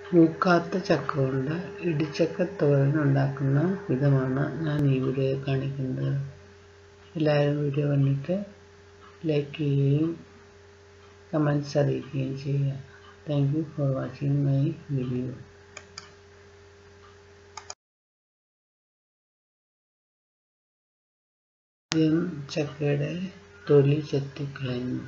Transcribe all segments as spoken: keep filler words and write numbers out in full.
മൂക്കാത്ത ചക്ക കൊണ്ട് ഇടിച്ചക്ക തോരൻ ഉണ്ടാക്കുന്ന വിധമാണ് ഞാൻ ഈ വീഡിയോയിൽ കാണിക്കുന്നത്. എല്ലാവരും വീഡിയോ കണ്ടിട്ട് ലൈക്ക് ചെയ്യുകയും കമൻറ്റ്സ് അറിയിക്കുകയും ചെയ്യുക. Thank you for watching my video. ആദ്യം ചക്കയുടെ തൊലി ചെത്തിക്കളയുന്നു.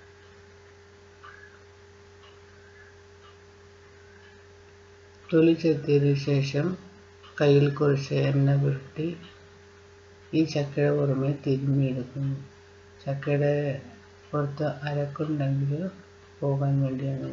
തൊലി ചെത്തിയതിനു ശേഷം കയ്യിൽ കുറച്ച് എണ്ണ പുരട്ടി ഈ ചക്കയുടെ പുറമെ തിരുമ്മിയെടുക്കുന്നു. ചക്കയുടെ പുറത്ത് അരക്കുണ്ടെങ്കിൽ പോകാൻ വേണ്ടിയാണ്.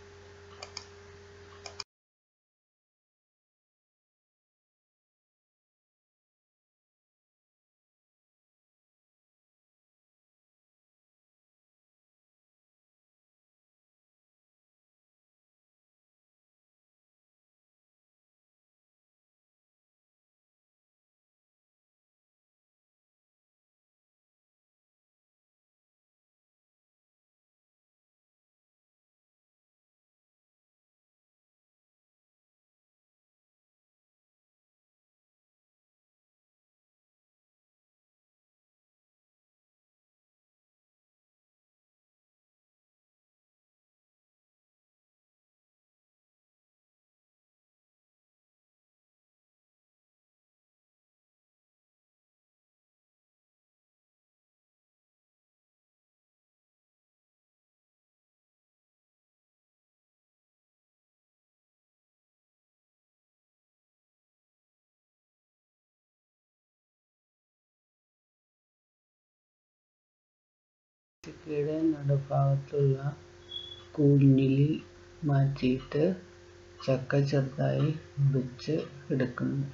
ചക്കയുടെ നടുഭാഗത്തുള്ള കൂഞ്ഞിലി മാറ്റിയിട്ട് ചക്ക ചെറുതായി മുറിച്ച് എടുക്കുന്നു.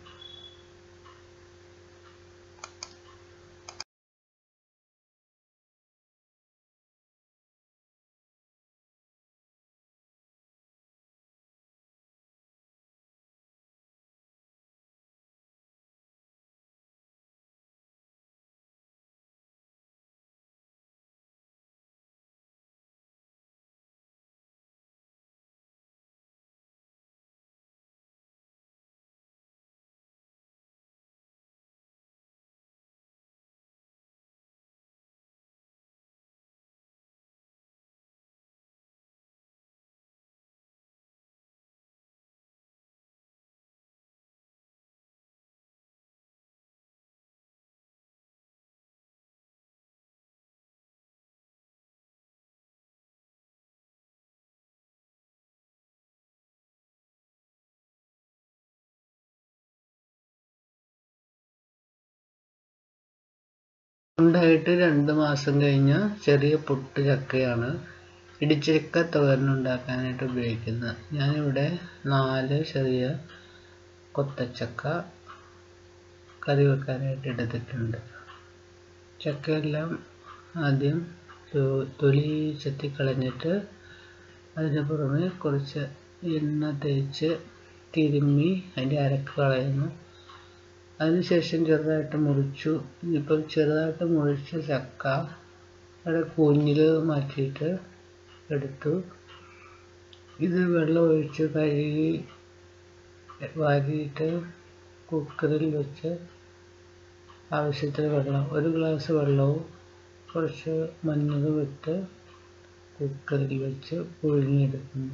ഉണ്ടായിട്ട് രണ്ട് മാസം കഴിഞ്ഞ ചെറിയ പൊട്ട് ചക്കയാണ് ഇടിച്ചക്ക തോരൻ ഉണ്ടാക്കാനായിട്ട് ഉപയോഗിക്കുന്നത്. ഞാനിവിടെ നാല് ചെറിയ കൊത്തച്ചക്ക കറി വെക്കാനായിട്ട് എടുത്തിട്ടുണ്ട്. ചക്കയെല്ലാം ആദ്യം തൊലി ചെത്തിക്കളഞ്ഞിട്ട് അതിന് പുറമെ കുറച്ച് എണ്ണ തേച്ച് തിരുമ്മി അതിൻ്റെ അരക്ക് കളയുന്നു. അതിനുശേഷം ചെറുതായിട്ട് മുറിച്ചു. ഇപ്പം ചെറുതായിട്ട് മുറിച്ച ചക്ക അവിടെ കൂഞ്ഞിൽ മാറ്റിയിട്ട് എടുത്തു. ഇത് വെള്ളം ഒഴിച്ച് കഴുകി വാരിയിട്ട് കുക്കറിൽ വെച്ച് ആവശ്യത്തിന് വെള്ളം ഒരു ഗ്ലാസ് വെള്ളവും കുറച്ച് മഞ്ഞളും ഇട്ട് കുക്കറിൽ വെച്ച് പുഴുങ്ങിയെടുക്കുന്നു.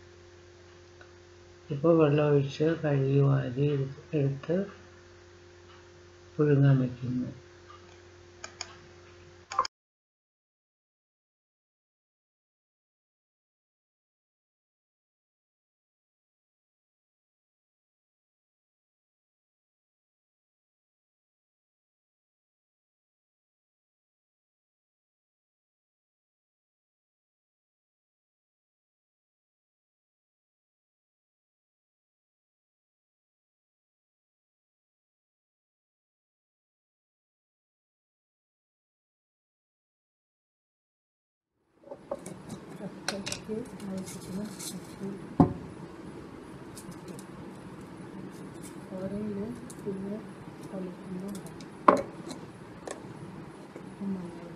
ഇപ്പോൾ വെള്ളം ഒഴിച്ച് കഴുകി വാരി എടുത്ത് പുഴുങ്ങാൻ വയ്ക്കുന്നു. ചക്കയ്ക്ക് ആവശ്യത്തിന് ഉപ്പ് ഓരയിൽ പിന്നെ കളിക്കുമ്പോൾ മഞ്ഞൾ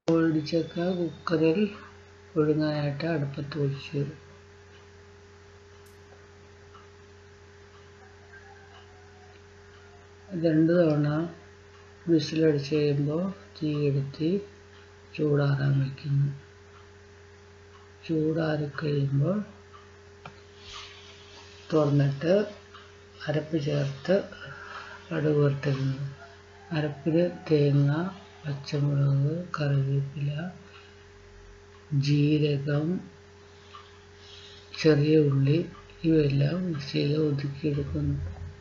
ഇടിച്ചക്ക കുക്കറിൽ പുഴുങ്ങാനായിട്ട് അടുപ്പത്ത് വെച്ചു. രണ്ട് തവണ വിസിലടിച്ച് കഴിയുമ്പോൾ തീയെടുത്ത് ചൂടാറാൻ വയ്ക്കുന്നു. ചൂടാറിക്കഴിയുമ്പോൾ തുറന്നിട്ട് അരപ്പ് ചേർത്ത് കടുക് വറുത്തിടുന്നു. അരപ്പിൽ തേങ്ങ, പച്ചമുളക്, കറിവേപ്പില, ജീരകം, ചെറിയ ഉള്ളി ഇവയെല്ലാം മിക്സിയിൽ ഒതുക്കിയെടുക്കുന്നു.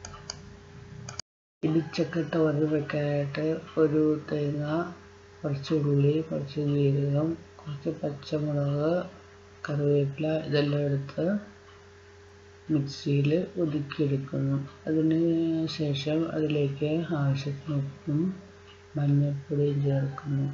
ഇടിച്ചക്ക തോരൻ വെക്കാനായിട്ട് ഒരു തേങ്ങ, കുറച്ച് ഉള്ളി, കുറച്ച് ജീരകം, കുറച്ച് പച്ചമുളക്, കറിവേപ്പില ഇതെല്ലാം എടുത്ത് മിക്സിയിൽ ഒതുക്കിയെടുക്കുന്നു. അതിന് ശേഷം അതിലേക്ക് ആവശ്യത്തിന് ഉപ്പും മഞ്ഞൾപ്പൊടിയും ചേർക്കുന്നു.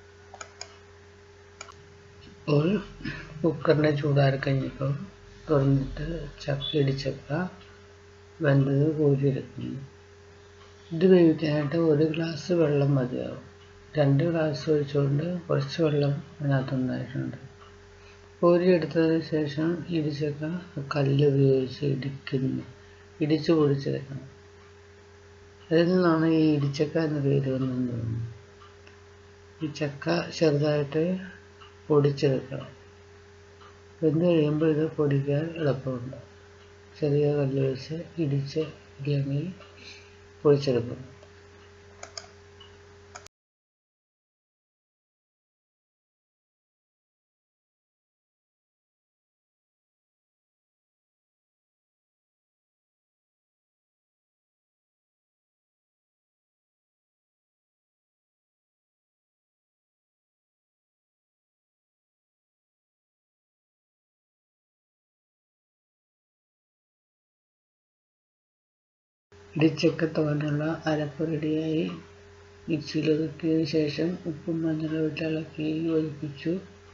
ഇപ്പോൾ കുക്കറിൻ്റെ ചൂടാറി കഴിഞ്ഞപ്പോൾ തുറന്നിട്ട് ചക്ക ഇടിച്ചക്ക വെന്തത് കോരിയെടുക്കുന്നു. ഇത് വേവിക്കാനായിട്ട് ഒരു ഗ്ലാസ് വെള്ളം മതിയാവും. രണ്ട് ഗ്ലാസ് ഒഴിച്ചുകൊണ്ട് കുറച്ച് വെള്ളം അതിനകത്തുണ്ടായിട്ടുണ്ട്. കോരിയെടുത്തതിന് ശേഷം ഇടിച്ചക്ക കല്ല് ഉപയോഗിച്ച് ഇടിക്കുന്നു. ഇടിച്ച് പൊടിച്ചെടുക്കണം. അതിൽ നിന്നാണ് ഈ ഇടിച്ചക്ക എന്ന പേര് വന്നതെന്ന് തോന്നുന്നു. ഈ ചക്ക ചെറുതായിട്ട് പൊടിച്ചെടുക്കണം. വെന്ത് കഴിയുമ്പോൾ ഇത് പൊടിക്കാൻ എളുപ്പമുണ്ട്. ചെറിയ കല്ല് വെച്ച് ഇടിച്ച് ഇല്ലെങ്കിൽ പൊടിച്ചെടുക്കുന്നു. ഇടിച്ചക്ക തോരനുള്ള അരപ്പ് റെഡിയായി. മിക്സിയിൽ ഒതുക്കിയതിന് ശേഷം ഉപ്പും മഞ്ഞളും ഇട്ട് ഇളക്കി യോജിപ്പിച്ചു.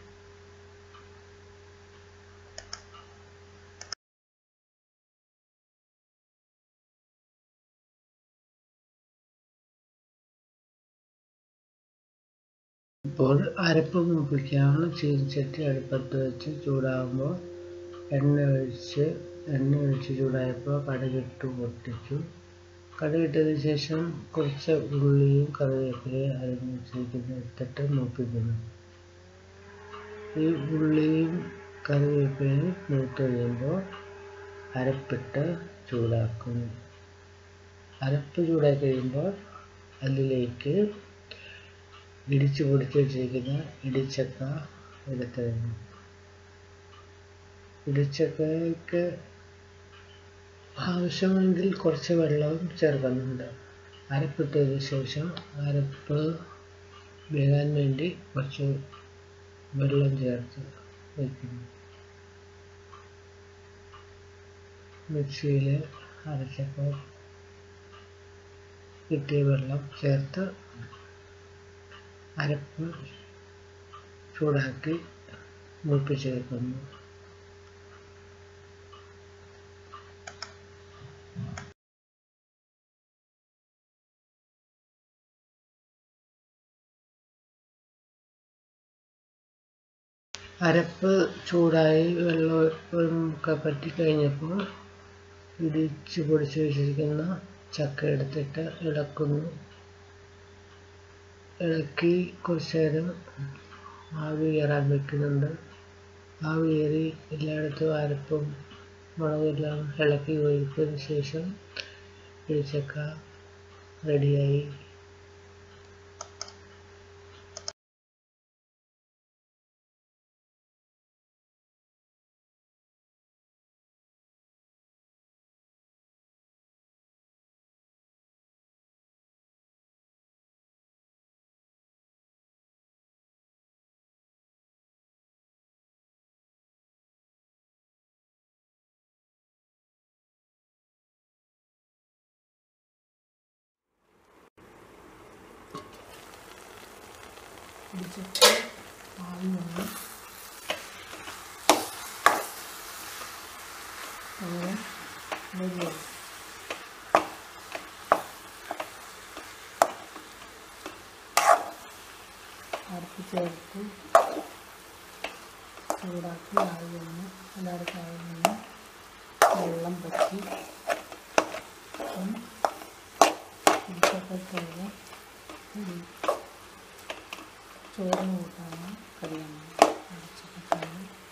ഇപ്പോൾ അരപ്പ് മൂപ്പിക്കാനുള്ള ചീനച്ചട്ടി അടുപ്പത്ത് വെച്ച് ചൂടാകുമ്പോൾ എണ്ണ ഒഴിച്ച് എണ്ണ ഒഴിച്ച് ചൂടായപ്പോൾ കടുകിട്ട് പൊട്ടിച്ചു. കടുകിട്ടതിന് ശേഷം കുറച്ച് ഉള്ളിയും കറിവേപ്പിലയും അരിഞ്ഞ് വെച്ചിരിക്കുന്ന എടുത്തിട്ട് മൂപ്പിക്കുന്നു. ഈ ഉള്ളിയും കറിവേപ്പിലയും മൂത്ത് കഴിയുമ്പോൾ അരപ്പിട്ട് ചൂടാക്കുന്നു. അരപ്പ് ചൂടായി കഴിയുമ്പോൾ അതിലേക്ക് ഇടിച്ച് പൊടിച്ച് വെച്ചിരിക്കുന്ന ഇടിച്ചക്ക എടുത്തിടുന്നു. ഇടിച്ചക്കയ്ക്ക് ആവശ്യമെങ്കിൽ കുറച്ച് വെള്ളവും ചേർക്കുന്നുണ്ട്. അരപ്പിട്ടതിന് ശേഷം അരപ്പ് വേകാൻ വേണ്ടി കുറച്ച് വെള്ളം ചേർത്ത് വയ്ക്കുന്നു. മിക്സിയിൽ അരച്ചപ്പോൾ കിട്ടിയ വെള്ളം ചേർത്ത് അരപ്പ് ചൂടാക്കി മൂപ്പിച്ചെടുക്കുന്നു. അരപ്പ് ചൂടായി വെള്ളമൊക്കെ പറ്റിക്കഴിഞ്ഞപ്പോൾ ഇടിച്ച് പൊടിച്ച് വെച്ചിരിക്കുന്ന ചക്ക എടുത്തിട്ട് ഇളക്കുന്നു. ഇളക്കി കുറച്ച് നേരം ആവി കയറാൻ വയ്ക്കുന്നുണ്ട്. ആവി കയറി എല്ലായിടത്തും അരപ്പും മുളകെല്ലാം ഇളക്കി യോജിച്ചതിന് ശേഷം ഇടിച്ചക്ക റെഡിയായി. ഇടിച്ചക്ക ആവി വന്ന് അങ്ങനെ റെഡിയായി. അടുപ്പ് ചേർത്ത് ചൂടാക്കി ആയി വന്ന് എല്ലാവർക്കും ആയി വന്ന് വെള്ളം പറ്റി ഇടിച്ചക്കത്തോളം ചോറിന് കൂട്ടാണ് കറിയാണ് ഇടിച്ചക്കത്തോളം